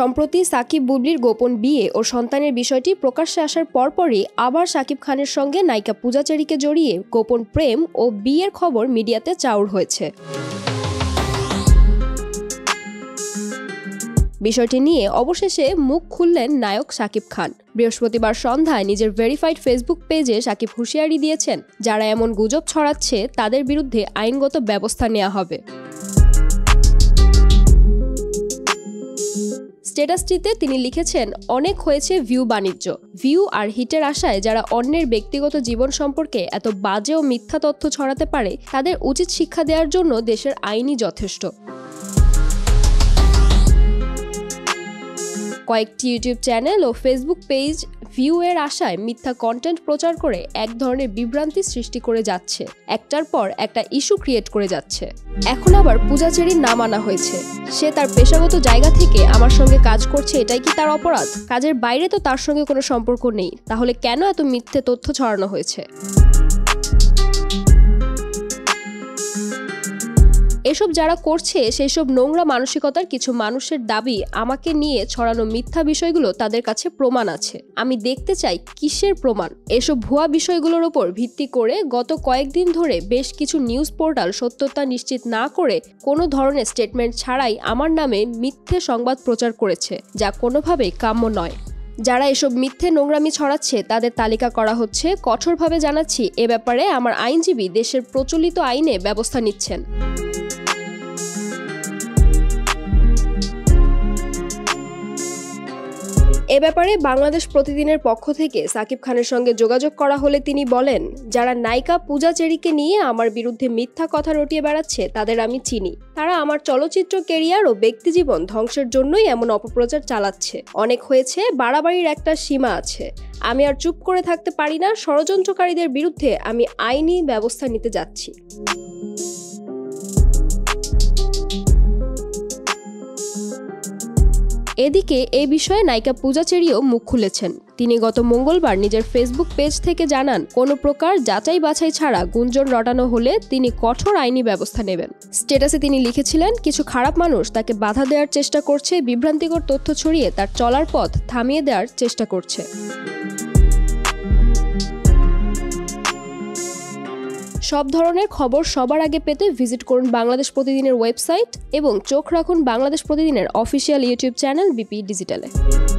সম্প্রতি সাকিব বুবলির গোপন বিয়ে ও সন্তানের বিষয়টি প্রকাশ্যে আসার পরপরই আবার শাকিব খানের সঙ্গে নায়িকা পূজা চেরিকে জড়িয়ে গোপন প্রেম ও বিয়ের খবর মিডিয়াতে চাউর হয়েছে। বিষয়টি নিয়ে অবশেষে মুখ খুললেন নায়ক শাকিব খান। বৃহস্পতিবার সন্ধ্যায় নিজের ভেরিফাইড ফেসবুক পেজে শাকিব হুঁশিয়ারি দিয়েছেন, যারা এমন গুজব ছড়াচ্ছে তাদের বিরুদ্ধে আইনগত ব্যবস্থা নেওয়া হবে। স্ট্যাটাসটিতে তিনি লিখেছেন, অনেক হয়েছে ভিউ বাণিজ্য, ভিউ আর হিটের আশায় যারা অন্যের ব্যক্তিগত জীবন সম্পর্কে এত বাজে ও মিথ্যা তথ্য ছড়াতে পারে তাদের উচিত শিক্ষা দেওয়ার জন্য দেশের আইনই যথেষ্ট। কয়েকটি ইউটিউব চ্যানেল ও ফেসবুক পেজ ভিউ এর আশায় মিথ্যা কন্টেন্ট প্রচার করে এক ধরনের বিভ্রান্তি সৃষ্টি করে যাচ্ছে, একটার পর একটা ইস্যু ক্রিয়েট করে যাচ্ছে। এখন আবার পূজা চেরির নাম আনা হয়েছে। সে তার পেশাগত জায়গা থেকে আমার সঙ্গে কাজ করছে, এটাই কি তার অপরাধ? কাজের বাইরে তো তার সঙ্গে কোনো সম্পর্ক নেই, তাহলে কেন এত মিথ্যে তথ্য ছড়ানো হয়েছে? এসব যারা করছে সেই সব নোংরা মানসিকতার কিছু মানুষের দাবি, আমাকে নিয়ে ছড়ানো মিথ্যা বিষয়গুলো তাদের কাছে প্রমাণ আছে। আমি দেখতে চাই কিসের প্রমাণ। এসব ভুয়া বিষয়গুলোর ওপর ভিত্তি করে গত কয়েকদিন ধরে বেশ কিছু নিউজ পোর্টাল সত্যতা নিশ্চিত না করে কোনো ধরনের স্টেটমেন্ট ছাড়াই আমার নামে মিথ্যে সংবাদ প্রচার করেছে, যা কোনোভাবেই কাম্য নয়। যারা এসব মিথ্যে নোংরামি ছড়াচ্ছে তাদের তালিকা করা হচ্ছে। কঠোরভাবে জানাচ্ছি, এ ব্যাপারে আমার আইনজীবী দেশের প্রচলিত আইনে ব্যবস্থা নিচ্ছেন। এ ব্যাপারে বাংলাদেশ প্রতিদিনের পক্ষ থেকে সাকিব খানের সঙ্গে যোগাযোগ করা হলে তিনি বলেন, যারা নায়িকা পূজা চেরিকে নিয়ে আমার বিরুদ্ধে মিথ্যা কথা রটিয়ে বেড়াচ্ছে তাদের আমি চিনি। তারা আমার চলচ্চিত্র ক্যারিয়ার ও ব্যক্তিজীবন ধ্বংসের জন্যই এমন অপপ্রচার চালাচ্ছে। অনেক হয়েছে, বাড়াবাড়ির একটা সীমা আছে। আমি আর চুপ করে থাকতে পারি না। ষড়যন্ত্রকারীদের বিরুদ্ধে আমি আইনি ব্যবস্থা নিতে যাচ্ছি। এদিকে এ বিষয়ে নায়িকা পূজা চেরিও মুখ খুলেছেন। তিনি গত মঙ্গলবার নিজের ফেসবুক পেজ থেকে জানান, কোনো প্রকার যাচাই বাছাই ছাড়া গুঞ্জন রটানো হলে তিনি কঠোর আইনি ব্যবস্থা নেবেন। স্ট্যাটাসে তিনি লিখেছিলেন, কিছু খারাপ মানুষ তাকে বাধা দেওয়ার চেষ্টা করছে, বিভ্রান্তিকর তথ্য ছড়িয়ে তার চলার পথ থামিয়ে দেওয়ার চেষ্টা করছে। সব ধরনের খবর সবার আগে পেতে ভিজিট করুন বাংলাদেশ প্রতিদিনের ওয়েবসাইট এবং চোখ রাখুন বাংলাদেশ প্রতিদিনের অফিসিয়াল ইউটিউব চ্যানেল বিপি ডিজিটালে।